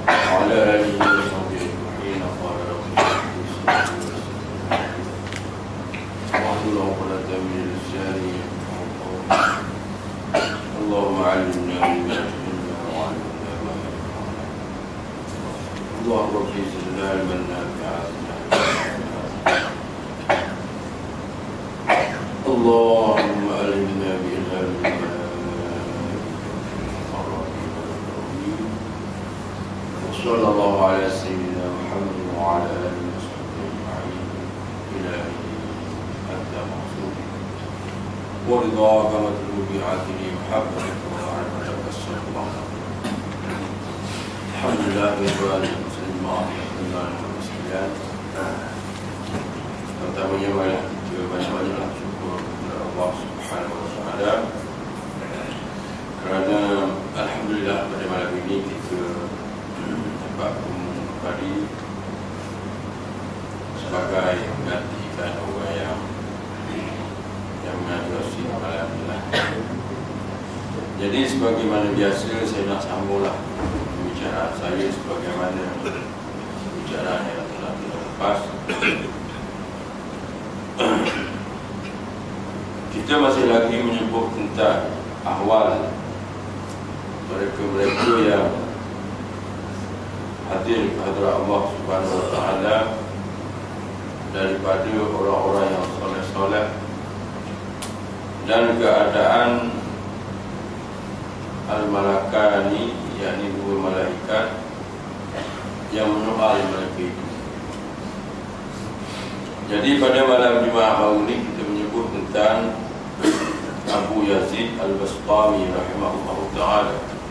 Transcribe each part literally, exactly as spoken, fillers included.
وعلى آله وصحبه أجمعين. قال رب واحلل عقدة من لساني يفقهوا قولي. اللهم علمنا مما جهلنا وعلمنا ما ينفعنا. اللهم رب زدنا علما نافعا. اللهم علمنا بعلمنا وصلى الله على سيدنا محمد وعلى آله وصحبه أجمعين. إلهي أنت مقصودي ورضاك مطلوبي عدلي محبتك ومعرفتك الصلاة. الحمد لله رب العالمين. Pertamanya marilah kita banyak-banyaklah syukur kepada Allah Subhanahu Wa Taala, kerana alhamdulillah pada malam ini kita dapat kembali sebagai menggantikan orang yang yang mengadopsi malam ini. Jadi sebagaimana biasa saya nak sambunglah pembicaraan saya sebagaimana pembicaraan yang telah terlepas. Kita masih lagi menyebut tentang ahwal mereka-mereka yang hadir kepada Allah Subhanahu Wa Taala daripada orang-orang yang soleh-soleh, dan keadaan al-malakani, yakni dua malaikat yang menyoal mereka itu. Jadi pada malam Jumaat baru ini kita menyebut tentang Abu Yazid Al-Bastami rahimahullah ta'ala.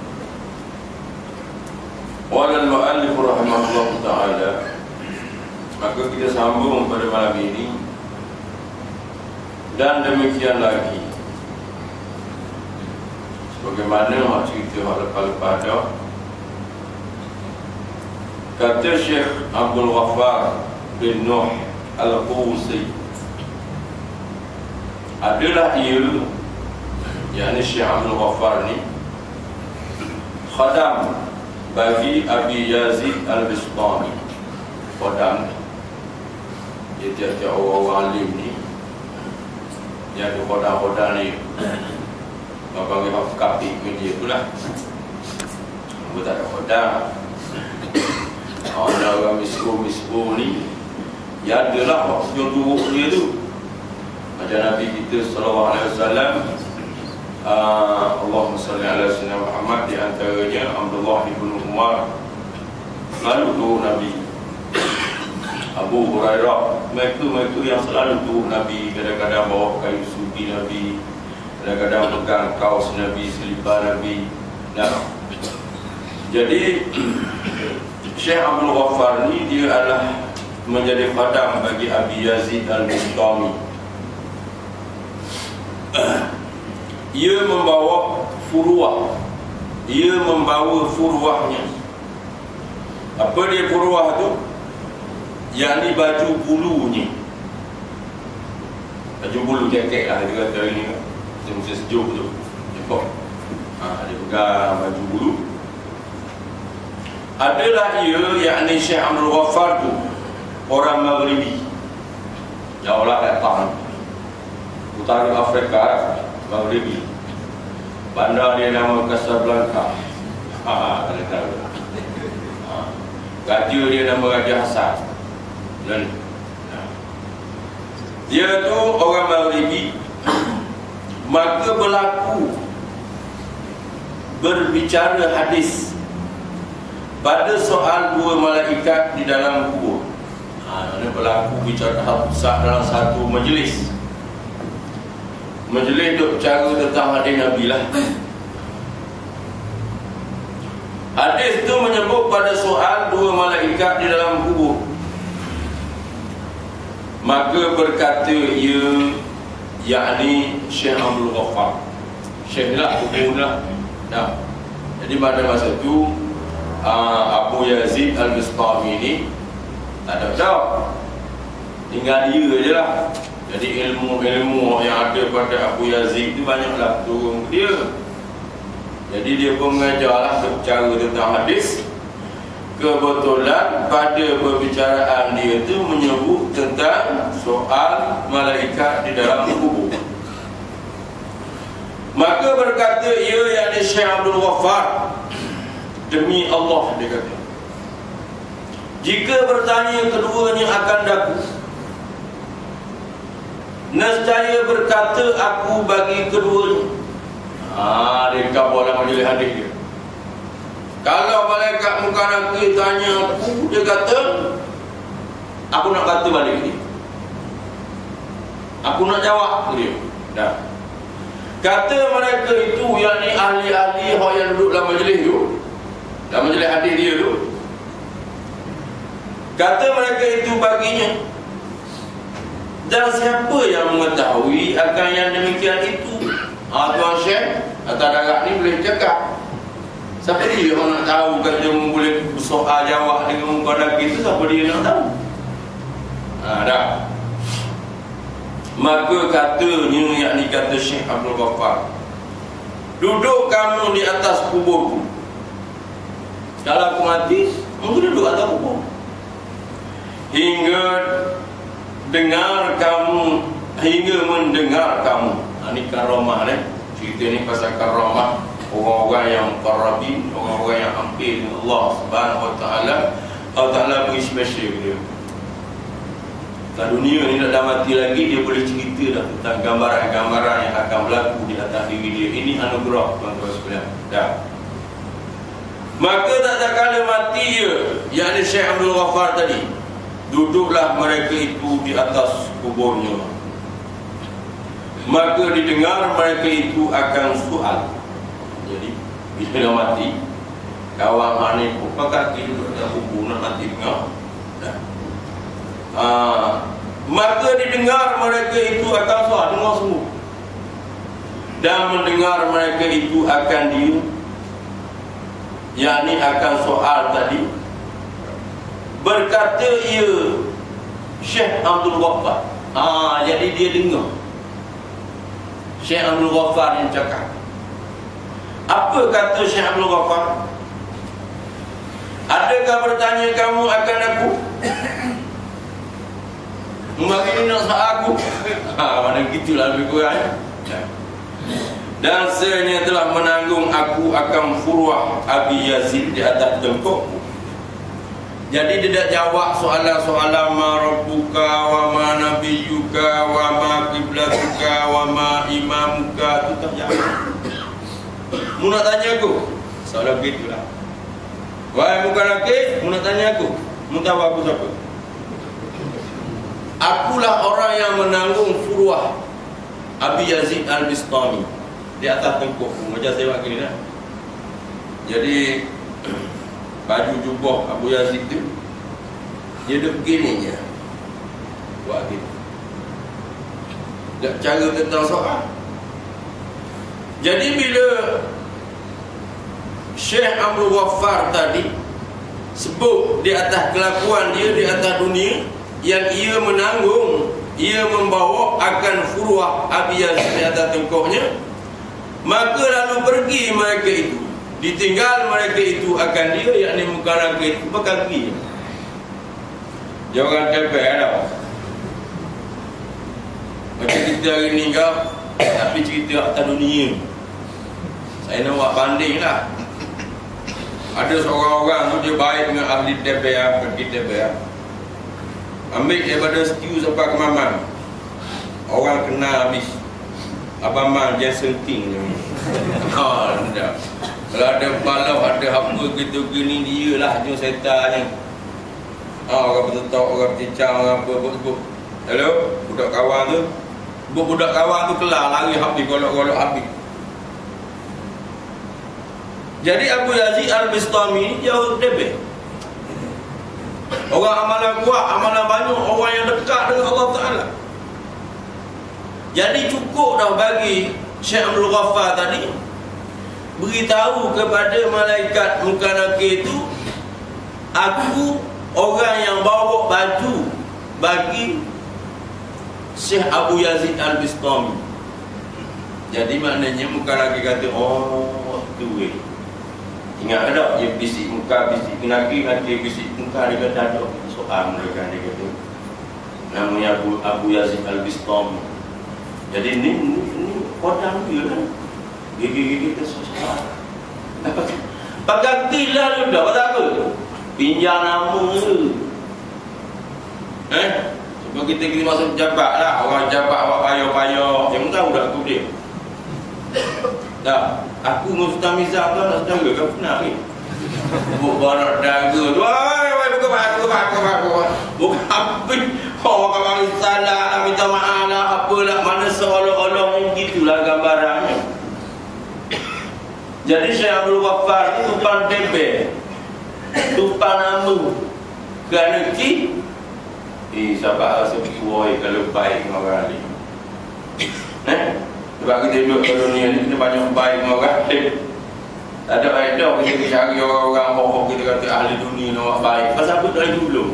Qala al-mu'allif rahimahullah ta'ala. Maka kita sambung pada malam ini. Dan demikian lagi, sebagaimana hak cerita hak lepas-lepas dah, kata Syekh Abdul Ghaffar bin Nuh Al-Qusi, adalah ia, yakni Syekh Abdul Ghaffar ni khadam bagi Abi Yazid Al-Bastami. Khadam dia tiap-tiap orang-orang alim ni yang ada khadam-khadam ni, orang panggil kapik pun dia tu lah. Aku tak ada khadam. Orang-orang misru-misru ni ya adalah yang turut dia tu. Macam Nabi kita sallallahu alaihi wasallam, uh, Allahumma salli ala sayyidina Muhammad, di antaranya Abdullah ibn Umar selalu turut Nabi. Abu Hurairah, mereka-mereka yang selalu turut Nabi, kadang-kadang bawa kayu sufi Nabi, kadang-kadang pegang kaos Nabi, selipar Nabi. Nah, jadi Syekh Abdul Ghaffar ni dia adalah menjadi khadam bagi Abi Yazid Al-Bastami. Ia membawa furuah, ia membawa furuahnya. Apa dia furuah tu? Yakni baju bulunya. Baju bulu jaket lah dia kata ini, musim sejuk tu. Nampak? Ha, dia pegang baju bulu. Adalah ia, yakni Syekh Abdul Ghaffar tu orang Maghribi, jauh lah datang utara Afrika, Maghribi. Bandar dia nama Casablanca. Haa, kalian tahu. Ha. Raja dia nama Raja Hassan. Dan dia tu orang Maghribi. Maka berlaku berbicara hadis pada soal dua malaikat di dalam kubur. Ini berlaku bicara besar dalam satu majlis. Majlis itu bicara tentang hadis Nabi lah. Hadis itu menyebut pada soal dua malaikat di dalam kubur. Maka berkata ia, yakni Syekh Abdul Ghaffar. Syekh lah, kubur lah. Nah, jadi pada masa itu Abu Yazid Al-Bastami ini tak ada jawab, tinggal dia je lah. Jadi ilmu-ilmu yang ada pada Abu Yazid itu banyaklah turun dia. Jadi dia pun mengajarlah berbicara tentang hadis. kebetulan pada perbicaraan dia itu menyebut tentang soal malaikat di dalam kubur. Maka berkata ia, yakni Syekh Abdul Ghaffar, demi Allah, dia kata, jika bertanya keduanya akan daku, nescaya berkata aku bagi keduanya. Ah, dia kabur dalam majlis hadis dia. Kalau malaikat muka nakir tanya aku, dia kata, aku nak kata balik dia. Aku nak jawab dia. Dah. Kata mereka itu, yakni ahli-ahli yang duduk dalam majlis tu, dalam majlis hadis dia tu, kata mereka itu baginya, dan siapa yang mengetahui akan yang demikian itu? Ah, Tuan Syekh atas darah ni boleh cakap. Siapa dia yang nak tahu kata boleh bersoal jawab dengan muka daki itu? Siapa dia nak tahu? Ah, dah. Maka katanya, yakni kata Syekh Abdul Ghaffar, duduk kamu di atas kuburku. Kalau aku mati, kamu duduk atas kubur, hingga dengar kamu, hingga mendengar kamu. Ini karamah ni. Cerita ni pasal karamah orang-orang yang muqarrabin, orang-orang yang hampir dengan Allah Subhanahu Wa Taala. Allah Taala beri special dia. Kalau dunia ni dah mati lagi, dia boleh cerita dah tentang gambaran-gambaran yang akan berlaku di atas diri dia. Ini anugerah tuan-tuan sekalian. Dah. Maka tak tak kala mati dia, yakni Syekh Abdul Ghaffar tadi, duduklah mereka itu di atas kuburnya. Maka didengar mereka itu akan soal. Jadi bila dia mati, kawan ni pun kaki duduk dalam kubur nak mati dengar. Dah. Ah, maka didengar mereka itu akan soal, dengar semua, dan mendengar mereka itu akan dia, yakni akan soal tadi. Berkata ia, Syekh Abdul Ghaffar. Ah, jadi dia dengar Syekh Abdul Ghaffar yang cakap. Apa kata Syekh Abdul Ghaffar? Adakah bertanya kamu akan aku? Mungkin ini nak soal aku. Ha, mana gitulah lebih kurang. Dan sebenarnya telah menanggung aku akan Furwah Abi Yazid di atas tengkukku. Jadi dia tak jawab soalan-soalan ma rabbuka wa ma nabiyyuka wa ma qiblatuka wa ma imamuka, tu tak jawab. Mu nak tanya aku? Soalan begitulah. Wahai muka laki, mu nak tanya aku? Mu tahu aku siapa? Akulah orang yang menanggung Furwah Abi Yazid Al-Bistami di atas tengkukku. Macam saya buat gini dah. Jadi baju jubah Abu Yazid tu, dia duduk begini je, buat gitu. Tak cara tentang soal. Jadi bila Syekh Abdul Ghaffar tadi sebut di atas kelakuan dia di atas dunia, yang ia menanggung, ia membawa akan Furwah Abi Yazid di atas tengkuknya, maka lalu pergi mereka itu, ditinggal mereka itu akan dia, yakni muka raga itu berkaki. Jangan tepek tau. Macam kita hari ni kau, tapi cerita atas dunia. Saya nak buat banding lah. Ada seorang orang tu dia baik dengan ahli tepek, pergi tepek, ambil daripada stew sampai ke Maman. Orang kenal habis. Abang Man Jason King ni. Ha, dah. Kalau ada balau, ada apa gitu gini, dia lah je setannya. Ha, orang bertetok, orang bercicang, orang apa sebut. Hello, budak kawan tu. Budak kawan tu kelar lari habis, golok-golok habis. Jadi Abu Yazid Al-Bistami jauh debek. Orang amalan kuat, amalan banyak, orang yang dekat dengan Allah Ta'ala. Jadi cukup dah bagi Syekh Abdul Ghaffar tadi beritahu kepada malaikat muka nakir itu, aku orang yang bawa baju bagi Syekh Abu Yazid Al-Bistami. Jadi maknanya muka nakir kata, oh tu eh, Ingat tak? Dia bisik muka, bisik kenaki, nanti bisik muka. Dia kata ada soal mereka. Dia kata namanya Abu, Abu Yazid Al-Bistami. Jadi ni ni, ni kodam dia kan. Gigi-gigi ke soal. Pakai tilah dia dah. Pasal apa? Pinjam nama tu. Eh? Sebab kita kita masuk jabat lah. Orang jabat awak payah-payah. Yang tahu dah aku dia. Tak. Aku dengan Sultan Mizam kan nak sedara. Kau pernah ni? Buk barat daga tu. Wai, wai, buka bak, buka bak, buka bak, buka bak. Buka habis. Oh, kau bagi salah lah, minta maaf lah, apalah. Mana seolah-olah yang gitulah gambarannya. Jadi Syekh Abdul Ghaffar itu tupan tempe. Tupan nama. Kerana ki. Eh, sahabat rasa pergi woi kalau baik dengan orang lain. Eh? Sebab kita duduk di dunia ni, kita banyak baik dengan orang lain. Tak ada baik dah kita cari orang-orang hohok, kita kata ahli dunia nak baik. Pasal apa dari dulu?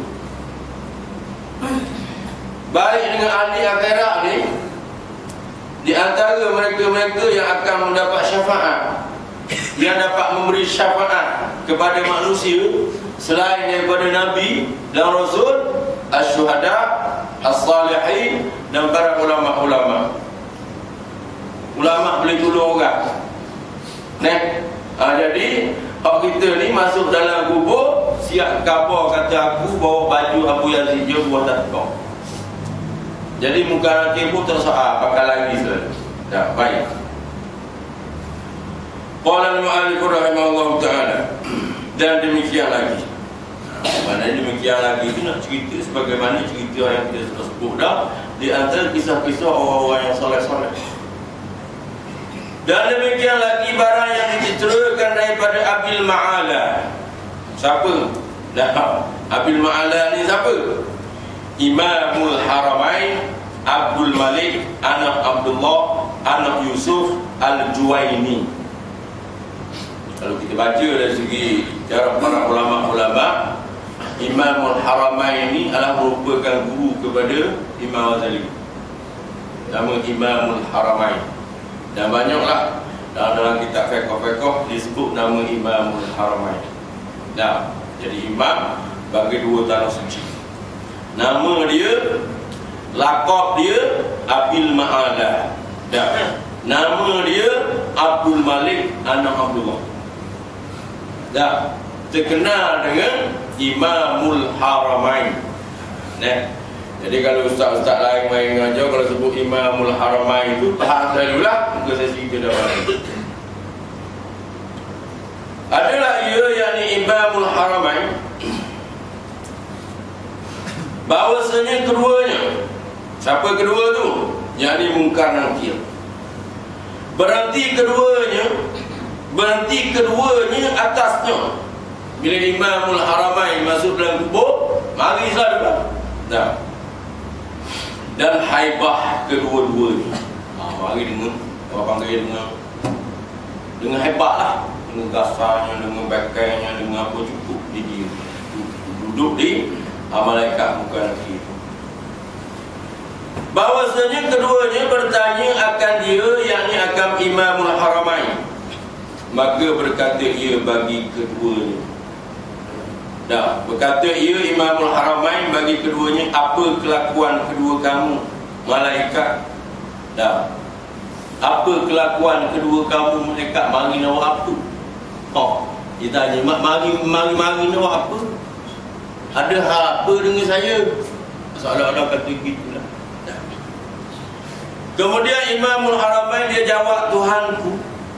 Baik dengan ahli akhirat ni, di antara mereka-mereka yang akan mendapat syafaat, yang dapat memberi syafaat kepada manusia selain daripada Nabi dan Rasul, as-syuhada, as-salihin dan para ulama-ulama. Ulama boleh tolong orang. Nah, ha, jadi hak kita ni masuk dalam kubur, siap khabar kata aku bawa baju Abu Yazid je buat tak kau. Jadi muka nanti pun tersoal pakai lagi selalu. Dah baik. Qala al-mu'allif rahimahullah ta'ala. Dan demikian lagi. Mana demikian lagi itu nak cerita sebagaimana cerita yang kita sudah sebut dah di antara kisah-kisah orang-orang yang soleh-soleh. Dan demikian lagi barang yang diceritakan daripada Abil Ma'ala. Siapa? Dah, Abil Ma'ala ni siapa? Imamul Haramain Abdul Malik anak Abdullah anak Yusuf Al-Juwaini. Kalau kita baca dari segi cara para ulama-ulama, Imamul Haramain ini adalah merupakan guru kepada Imam Ghazali. Nama Imamul Haramain. Dan banyaklah dalam, dalam kitab fiqh-fiqh disebut nama Imamul Haramain. Nah, jadi imam bagi dua tanah suci. Nama dia, laqab dia Abil Ma'ala. Dan nama dia Abdul Malik anak Abdullah. Dah terkenal dengan Imamul Haramain. Nah, jadi kalau ustaz-ustaz lain main ngajar, kalau sebut Imamul Haramain itu tahan dulu lah. Muka saya cerita dah balik. Adalah ia yakni Imamul Haramain, bahawasanya keduanya. Siapa kedua tu? Yakni Munkar Nakir. Berarti keduanya, berarti keduanya atasnya. Bila Imamul Haramain masuk dalam kubur, mari sahaja. Dah. Dan haibah kedua-duanya. Ha, mari dengan apa panggil dengan dengan hebat lah, dengan gasanya, dengan bakainya, dengan apa cukup di dia. Duduk di malaikat muka nakir. Bahawasanya keduanya bertanya akan dia, yakni akan Imamul Haramain. Maka berkata ia bagi keduanya. Dah, berkata ia Imamul Haramain bagi keduanya, apa kelakuan kedua kamu malaikat? Dah, apa kelakuan kedua kamu malaikat? Mari nak apa? Oh, dia tanya, mari mari mari nak apa? Ada hal apa dengan saya? Seolah-olah kata gitulah. Dah. Kemudian Imamul Haramain dia jawab, Tuhanku,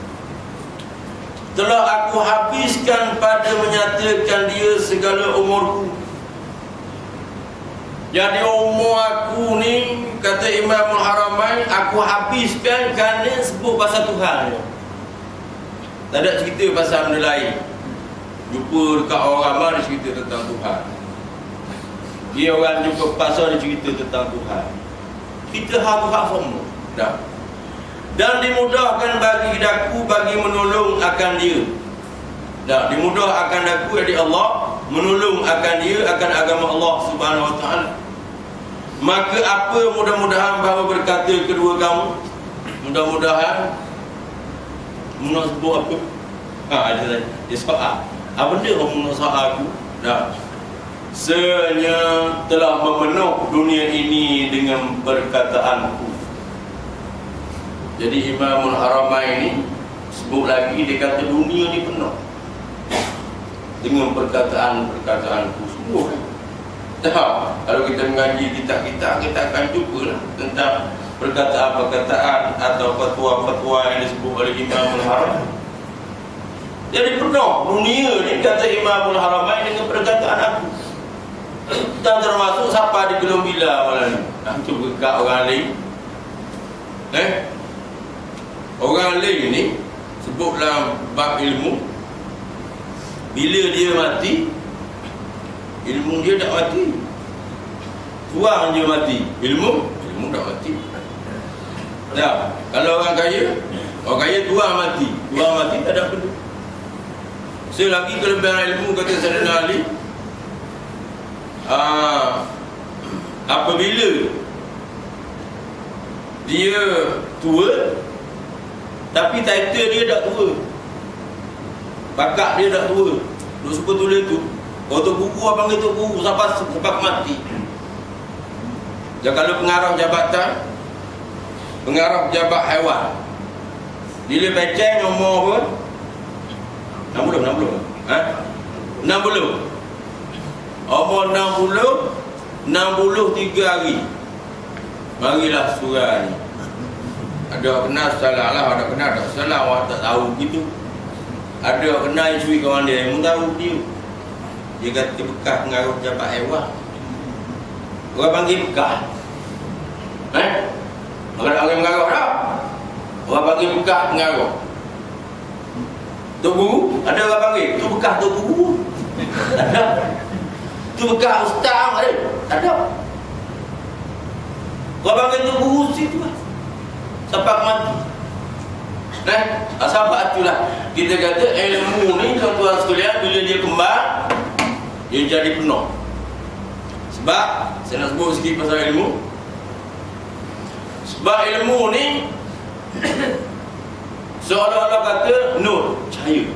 telah aku habiskan pada menyatakan dia segala umurku. Jadi umur aku ni, kata Imamul Haramain, aku habiskan kerana sebut pasal Tuhan. Tak ada cerita pasal benda lain. Jumpa dekat orang ramai, dia cerita tentang Tuhan. Dia orang jumpa pasal, dia cerita tentang Tuhan. Kita hak-hak semua. Dah. Dan dimudahkan bagi daku bagi menolong akan dia. Dah, dimudah akan daku dari Allah menolong akan dia, akan agama Allah Subhanahu Wa Taala. Maka apa mudah-mudahan bahawa berkata kedua kamu, mudah-mudahan menurut sebut apa? Ha, ada dia Dia soal, apa benda kamu nak soal aku? Dah. Sebenarnya telah memenuh dunia ini dengan perkataanku. Jadi Imamul Haramain ini sebut lagi, dia kata dunia ni penuh dengan perkataan-perkataanku. Sungguh dah. Kalau kita mengaji kitab-kitab, kita akan jumpa lah tentang perkataan-perkataan atau fatwa-fatwa yang disebut oleh Imamul Haramain. Jadi penuh dunia ni, kata Imamul Haramain, dengan perkataan aku. Dan termasuk siapa di gelung bila malam ni. Nak cuba kat orang lain. Eh? Orang lain ni sebut dalam bab ilmu, bila dia mati, ilmu dia tak mati. Tuang dia mati, ilmu ilmu tak mati. Dah. Kalau orang kaya, orang kaya tuang mati, tuang mati tak ada benda. Selagi kelebihan ilmu, kata Sayyidina Ali, Aa, apabila dia tua tapi title dia tak tua, bakat dia tak tua, duk suka tulis tu, oh tu guru abang itu guru sampai sampai mati. Dan kalau pengarah jabatan, pengarah pejabat haiwan, bila beceng umur apa? enam puluh, enam puluh. Ha? enam puluh. Umur enam puluh, enam puluh tiga hari. Marilah surah ni. Ada kena salah lah, ada kena tak salah, awak tak tahu gitu. Ada kena isteri kawan dia, yang tahu dia. Dia kata bekas pengaruh pejabat haiwan. Orang panggil bekas. Eh? Orang orang mengaruh tak? Orang panggil bekas pengaruh. Tu guru, ada orang panggil, tu bekas tu guru. Ada. Tu bekas ustaz ada. Ada. Orang panggil tu guru situ lah. Sampai mati. Nah, asal itulah kita kata ilmu ni tuan-tuan sekalian, bila dia kembang, dia jadi penuh. Sebab saya nak sebut sikit pasal ilmu. Sebab ilmu ni seolah-olah kata nur, cahaya.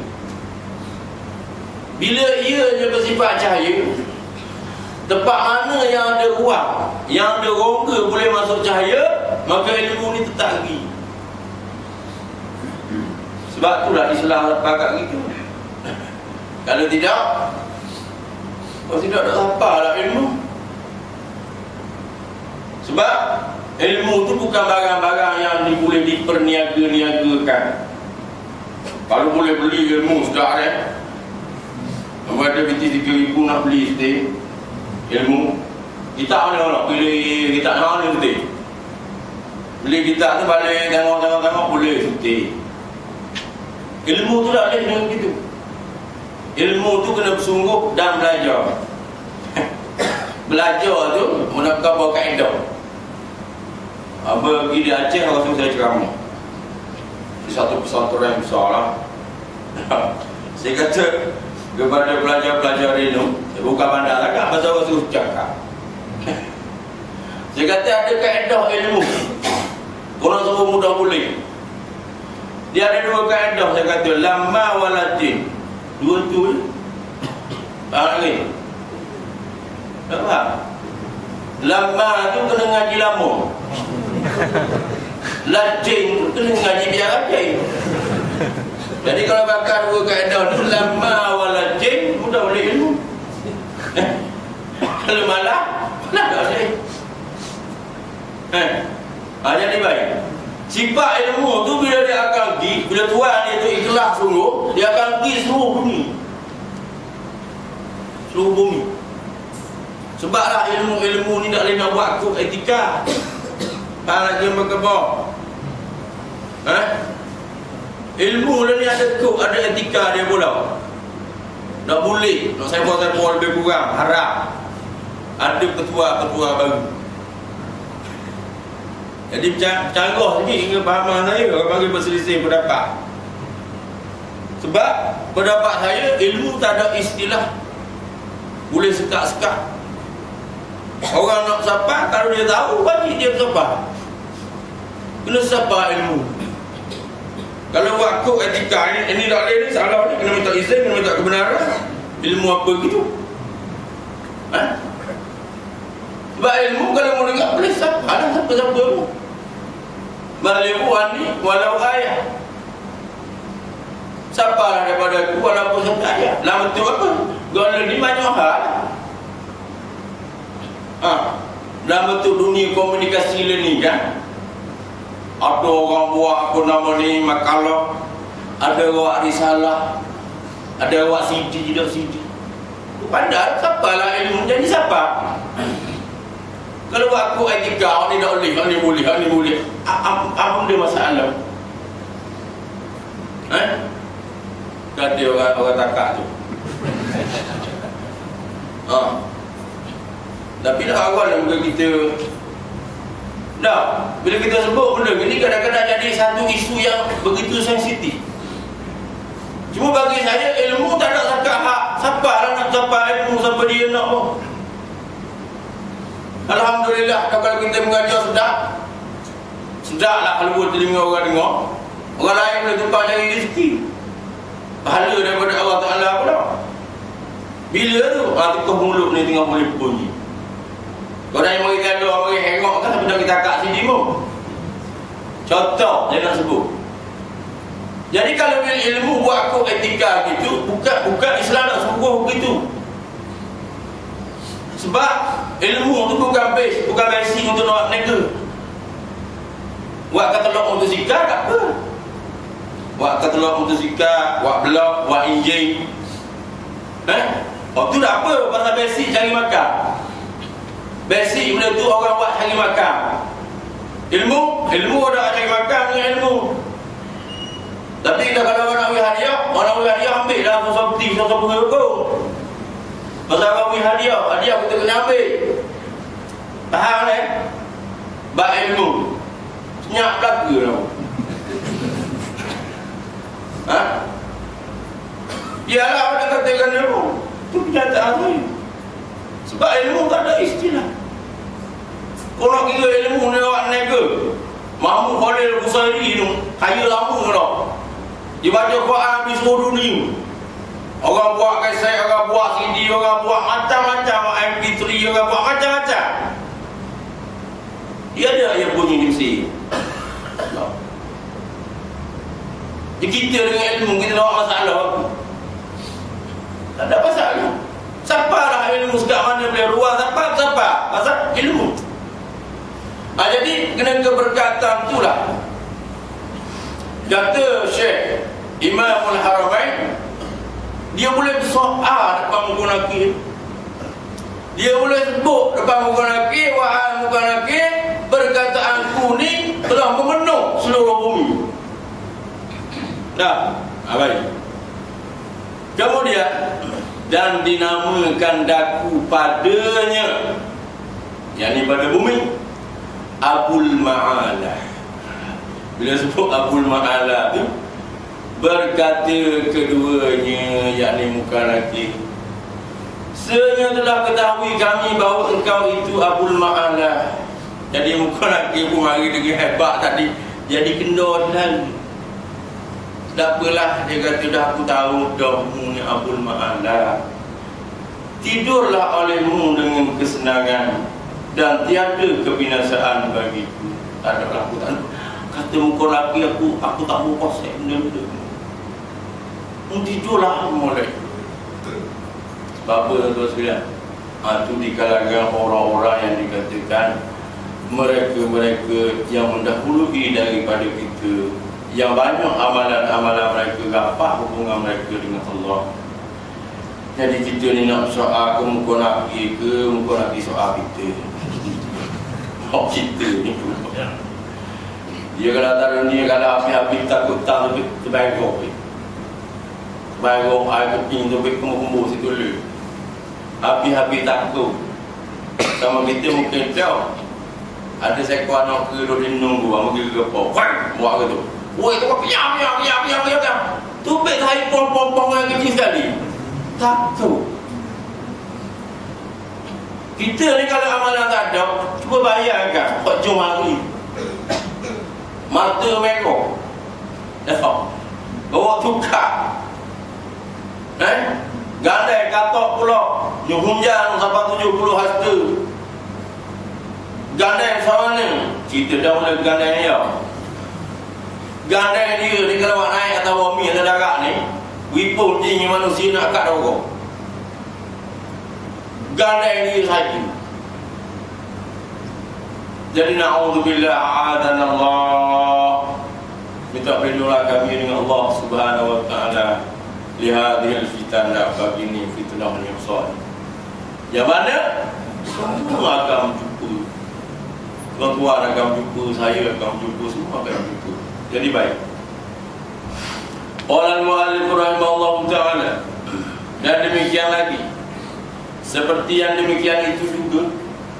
Bila ianya bersifat cahaya, tempat mana yang ada ruang, yang ada rongga boleh masuk cahaya, maka ilmu ni tetap lagi. Sebab itulah Islam pakat gitu. Kalau tidak, kalau tidak tak sampailah ilmu. Sebab ilmu tu bukan barang-barang yang boleh diperniaga-niagakan. Kalau boleh beli ilmu sedar eh. Kamu ada binti tiga ribu nak beli setiap ilmu. Kita mana nak pilih, kita nak mana setiap. Beli kita tu balik tengok-tengok-tengok boleh setiap. Ilmu tu tak boleh dengan begitu. Ilmu tu kena bersungguh dan belajar. Belajar tu menakar bawa kaedah. Apa pergi di Aceh, orang suruh saya ceramah di satu pesantren yang besar lah. Saya kata kepada pelajar-pelajar ini, bukan bandar lah kan, pasal orang suruh cakap. Saya kata ada kaedah ilmu, korang semua mudah boleh. Dia ada dua kaedah, saya kata lama walatin. Dua tu faham lagi? Tak faham? Lama tu kena ngaji lama, Latin tu kena ngaji biar rajin. Jadi kalau bakar dua kaedah tu, lama walatin, mudah boleh ilmu. Kalau malah malah tak boleh. Eh, ha, jadi baik. Sifat ilmu tu bila dia akan pergi, bila Tuhan dia tu ikhlas sungguh, dia akan pergi seluruh bumi. Seluruh bumi. Sebablah ilmu-ilmu ni tak boleh nak buat kod etika. Tak nak jumpa ke bawah. Ha? Ilmu ni ada kod, ada etika dia pula. Tak boleh nak sembang-sembang lebih kurang, harap ada ketua-ketua baru. Jadi canggah sikit hingga pahaman saya, orang panggil berselisih pendapat. Sebab pendapat saya, ilmu tak ada istilah boleh sekat-sekat. Orang nak sapa, kalau dia tahu, wajib dia sapa. Kena sapa ilmu. Kalau waktu etika ini, ini tak boleh ni, salah ni, kena minta izin, kena minta kebenaran. Ilmu apa gitu? Ha? Sebab ilmu kalau mau dengar boleh siapa? Ada siapa-siapa ilmu. Balihuan ni walau ayah. Siapalah daripada aku walaupun satu ayat. Lah betul apa? Guna ni banyak hal. Ha. Dalam betul dunia komunikasi ni kan, ada orang buat apa nama ni makalah, ada buat risalah, ada buat C D, tidak C D. Padahal siapalah ilmu jadi siapa? Kalau aku etika ni tak boleh, ni boleh, ni boleh. Apa dia masalah? Eh? Kata orang orang takak tu. Ha. Tapi dah awal lah kita dah, bila kita sebut benda ni kadang-kadang jadi satu isu yang begitu sensitif. Cuma bagi saya ilmu tak ada zakat hak. Siapa lah nak capai ilmu sampai dia nak pun. Alhamdulillah kalau kita mengajar sedap. Sedap lah kalau telinga orang dengar. Orang lain boleh tumpah cari rezeki. Pahala daripada Allah Ta'ala pula. Bila tu? Ha, tukar mulut ni tengah boleh bunyi. Kau dah yang mari kandung, mari hengok kan sampai dah kita akak sini pun. Contoh dia nak sebut. Jadi kalau ilmu buat aku etika gitu, bukan bukan Islam nak suruh begitu. Sebab ilmu tu bukan base, bukan basic untuk nak nega. Buat katalog motosikal tak apa. Buat katalog motosikal, buat blog, buat enjin. Eh? Oh tu tak apa, pasal basic cari makan. Basic benda tu orang buat cari makan. Ilmu, ilmu ada cari makan dengan ilmu. Tapi dah kalau orang nak beri hadiah, orang beri hadiah ambil lah sesuatu sesuatu penghukum. Pasal orang beri hadiah, hadiah kita kena ambil. Faham kan? Bak ilmu. Senyap belaka tau. Ha? Biarlah orang katakan ilmu. Itu kenyataan tu. Sebab ilmu tak ada istilah. Kau nak kira ilmu ni awak nega. Mahmud Khalil Busairi tu kaya lama tau. Dia baca Quran di seluruh dunia. Orang buat kaset, orang buat C D, orang buat macam-macam M P tiga, orang buat macam-macam. Dia ada yang bunyi di Mesir. Jadi kita dengan ilmu kita nak masalah apa? Tak ada masalah. Siapa lah ilmu sekat mana boleh ruang siapa? Siapa? Pasal ilmu. Ha, jadi kena keberkatan itulah. Kata Syekh Imamul Haramain, dia boleh bersoal depan muka nakir. Dia boleh sebut depan muka nakir, wahai muka nakir, perkataanku ni telah memenuh seluruh bumi. Dah, baik. Kemudian dan dinamakan daku padanya, yakni pada bumi, Abul Ma'alah. Bila sebut Abul Ma'alah tu, berkata keduanya, yakni muka nakir, sebenarnya telah ketahui kami bahawa engkau itu Abul Ma'alah. Jadi muka nakir pun mari dengan hebat tadi, jadi kendor lagi. Tak apalah, dia kata dah aku tahu dah mu ni Abul Ma'alah. Tidurlah olehmu dengan kesenangan dan tiada kebinasaan bagiku. Tak ada lah, aku tak ada. Kata muka laki aku, aku tak mau kosek benda-benda. Tidurlah mulai. Sebab apa tuan-tuan sekalian? Ha, itu di kalangan orang-orang yang dikatakan mereka-mereka yang mendahului daripada kita, yang banyak amalan-amalan mereka, rapat hubungan mereka dengan Allah. Jadi kita ni nak soal ke muka laki ke muka laki soal kita. Oh kita ni pun. Dia kalau tak ada ni, kalau habis-habis takut tak lebih terbaikok. Terbaikok air keping tu lebih kumpul-kumpul situ dulu. Habis-habis takut. Sama kita mungkin jauh. Ada seekor anak ke duduk nunggu, mungkin ke kepau. Buat ke tu. Woi, tu apa? Piam, piam, piam, piam, piam, piam. Tu beg saya pom-pom-pom yang kecil sekali. Takut. Kita ni kalau amalan tak ada, cuba bayangkan, Pak Jom hari. Mata merah. Dah. Bawa tukar. Eh? Gandai katok pula. Nyuhunjan sampai tujuh puluh hasta. Gandai sama ni. Cerita dah mula gandai ni ya. Gandai dia ni kalau naik atas bumi ada darat ni. Wipun tinggi manusia nak kat rokok. Gandai dia saja. Jadi na'udzubillah a'adana Allah. Minta perlindungan kami dengan Allah Subhanahu wa taala li hadhil fitnah, bagi ni fitnah yang besar. Yang mana semua akan jumpa. Tuan-tuan akan jumpa, saya akan jumpa, semua akan jumpa. Jadi baik. Qala al-mu'allif rahimahullahu taala. Dan demikian lagi. Seperti yang demikian itu juga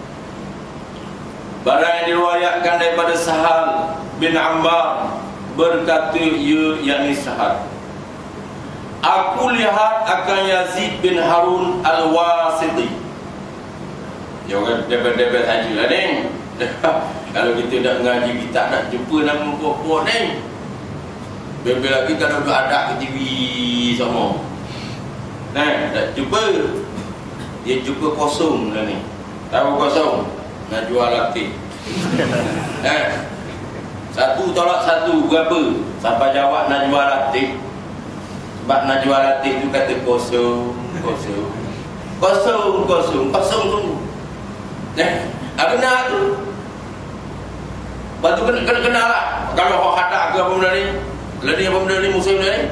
barang yang diriwayatkan daripada Sahal bin Ammar berkata, ia yakni Sahal, aku lihat akan Yazid bin Harun al-Wasiti. Ya orang debat-debat saja lah ni. Kalau kita nak ngaji, kita nak jumpa nama pokok ni. Bebel lagi kalau duduk adak ke T V sama. Nah, tak jumpa. Dia jumpa kosong lah ni. Tahu kosong? Nak jual latih. Eh, satu tolak satu berapa? Sampai jawab nak jual latih. Sebab nak jual latih tu kata kosong, kosong, kosong, kosong, kosong tu. Eh, apa nak tu? Lepas tu kena, kena kenal lah. Kalau kau hadak ke apa benda ni, lagi apa benda ni, musim benda ni,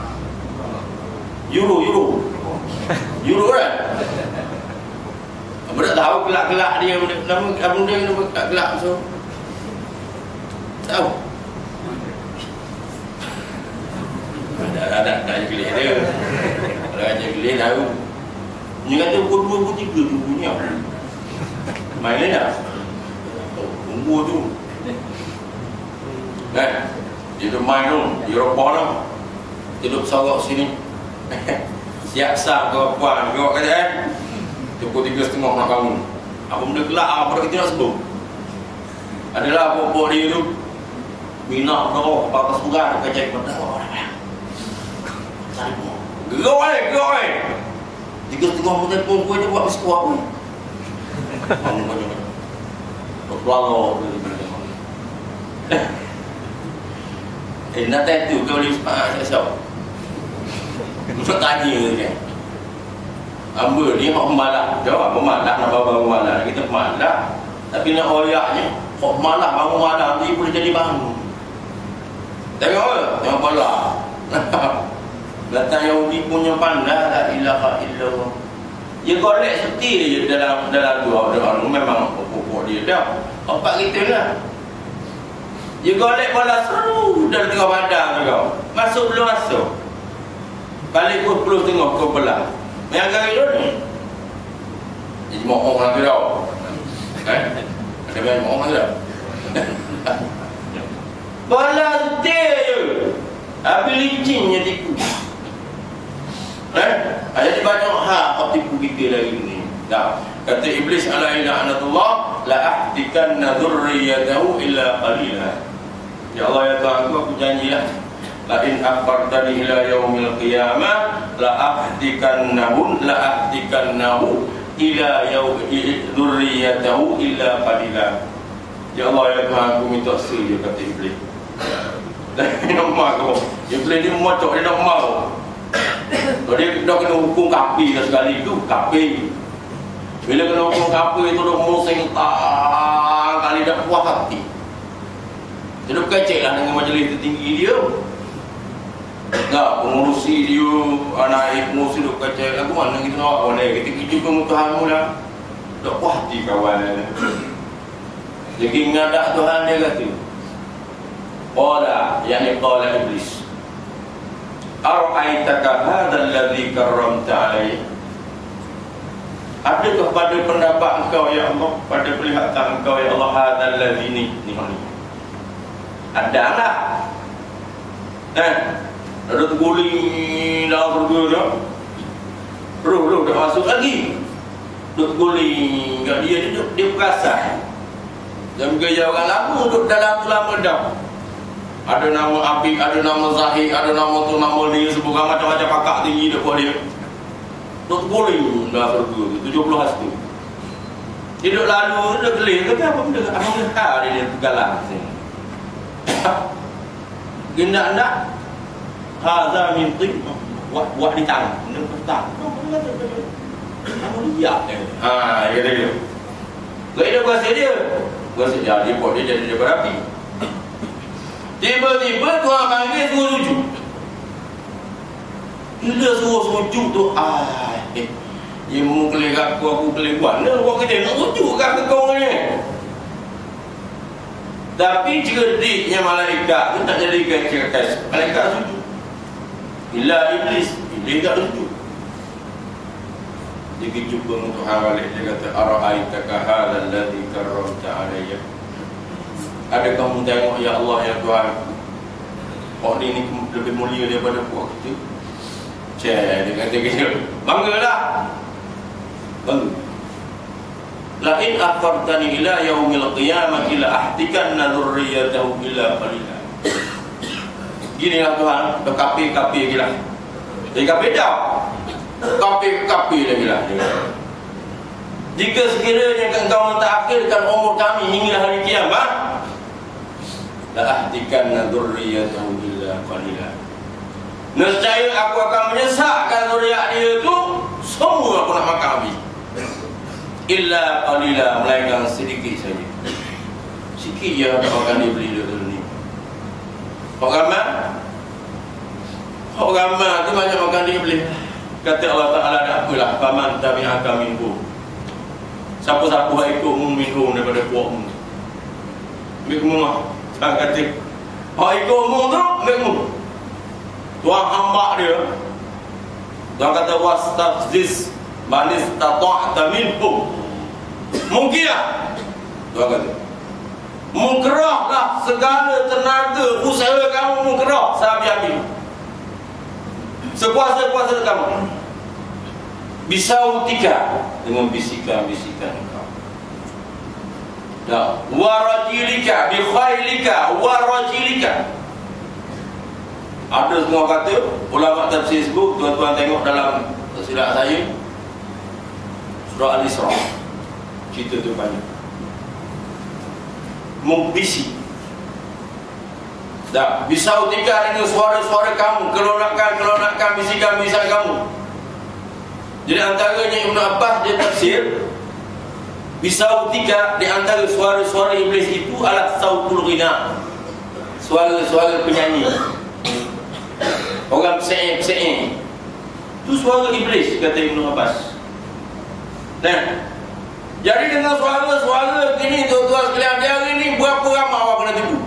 Euro, Euro Euro kan? Apa tak tahu kelak-kelak dia, nama apa benda ni, kelak-kelak so tahu. Ada-ada nak jelik dia. Kalau aja jelik tahu. Dia kata pukul dua puluh tiga tu punya. Main lain tak? Tunggu tu. Kan? Dia tu main tu. Dia ropah lah. Dia duduk sorok sini. Siap sah ke puan. Dia kata eh. Pukul tiga setengah nak bangun. Apa benda kelak apa kita nak sebut? Adalah pokok dia tu. Minat berapa? Pakai surah. Kacai pada orang. Gerau eh, gerau eh. Tiga setengah pun telefon gue tu buat mesti kuat pun. Bangun banyak. Berpelanggor. Eh, nak tattoo ke boleh semangat siapa? Nak tanya je. Amba ni mak pemalas. Jawab pemalas, nak bawa pemalas. Kita pemalas. Tapi nak oyaknya, kok malas bangun malam ni boleh jadi bangun. Tengok ke? Tengok pala. Datang Yahudi punya pandai, la ilaha illallah. Dia golek seperti dia dalam dalam doa doa memang pokok dia dah. Empat kita lah. Dia golek bola seru dalam tengah padang kau. Masuk belum masuk. Balik pukul sepuluh tengok kau belah. Yang kali tu ni. Jadi mohon lagi dah. Eh? Ada banyak mohon lagi dah. Bola setir je. Habis licinnya tipu. Eh? Ada banyak hak apa tipu kita lagi ni. Dah. Kata Iblis alaihi la'natullah, la ahtikanna dzurriyyatahu illa qalila. Ya Allah ya Tuhan, aku janjilah, la in akbartani ila yaumil qiyamah la ahtikannahum la ahtikannahu ila yaumil dzurriyyatahu illa qalila. Ya Allah ya Tuhan, aku minta saja, kata Iblis. Dan nama kau Iblis ni mocok, dia nak mau. Dia dah kena hukum kafir sekali tu, kafir. Bila kena hukum kafir itu dah musing tak kali dah puas hati. Dia dah kecek lah dengan majlis tertinggi dia. Tak, pengurusi dia, anak pengurusi dia kecek. Lagu mana kita nak boleh, kita kerja kemutuhanmu lah. Dah puas hati kawan. Jadi ngadak Tuhan dia kata, Qala, yakni qala Iblis, Ara'aitaka hadzal ladzi karramta alaihi. Adakah pada pendapat engkau ya Allah, pada penglihatan engkau ya Allah, hadzal ladzi ni ni ni. Ada tak? Eh, ada terguling dalam surga dah. Roh-roh dah masuk lagi. Duk terguling kat dia, dia dia perasan. Dan gaya orang lama duduk dalam tu lama dah. Ada nama Apik, ada nama Zahid, ada nama tu, nama dia, sebuah macam-macam pakak tinggi dekat dia. Dok boleh dah surga tujuh puluh hastu. Hidup lalu dia gelir kata apa benda? Apa benda dia dia galah sini. Gindak nak hadza min tin buat buat di tangan, benda petang. Kamu lihat dia. Ha, dia dia. Gak ada kuasa dia. Kuasa dia dia buat dia jadi dia berapi. Tiba-tiba Tuhan panggil suruh sujud. Bila suruh sujud tu, ah, eh, dia mau kelih aku, aku kelih buat. Nah, buat kerja nak sujud kat kau ni. Tapi cerdiknya malaikat tu tak jadikan cerdas. Malaikat sujud. Illa iblis, iblis tak sujud. Dia jumpa dengan Tuhan balik. Dia kata, ara'aitaka hadzal ladzi karramta alayya. Ada kamu tengok ya Allah ya Tuhan, orang ni lebih mulia daripada puak kita. Cik, dia kata gitu. Banggalah. Bangga. La in akhartani ila yaumil qiyamah ila ahtikanna dzurriyyatahu illa qalila. Gini lah Tuhan, dah kapi-kapi lagi lah. Jadi kapi dah. Kapi-kapi lagi lah. Jika sekiranya engkau mentakhirkan umur kami hingga hari kiamat, la ahtikanna dzurriyyatahu illa qalila. Nescaya aku akan menyesakkan zuriat dia tu semua aku nak makan habis. Illa qalila, melainkan sedikit saja. Sikit je nak makan dia beli dia tu ni. Hak ramai, hak ramai tu banyak makan dia beli. Kata Allah Ta'ala, tak apalah, faman tabi'aka minhum. Siapa-siapa ikut mu minhum daripada puakmu. Ambil mu mah. Saya kata, hak ikut mu tu, ambil mu. Tuan hamba dia, Tuan kata wastafziz man istata'ta minhum. Mungkin tak? Tuan kata mungkerahlah segala tenaga usaha kamu, mungkerah sahabat-sahabat sekuasa-kuasa kamu. Bisautika, dengan bisikan-bisikan kau. Dah, warajilika bi khailika warajilika. Ada semua kata, ulama tafsir sebut, tuan-tuan tengok dalam silap saya surah Al-Isra. Cerita tu banyak. Mubisi. Dah, bisautika dengan suara-suara kamu, kelonakan-kelonakan bisikan-bisikan kamu. Jadi antaranya Ibn Abbas dia tafsir, bisautika di antara suara-suara iblis itu adalah sautul ghina. Suara-suara penyanyi. Orang pse'e-pse'e itu suara iblis, kata Ibn Abbas. Nah, jadi dengan suara-suara gini tuan-tuan sekalian, dia hari ni berapa ramai awak kena tipu.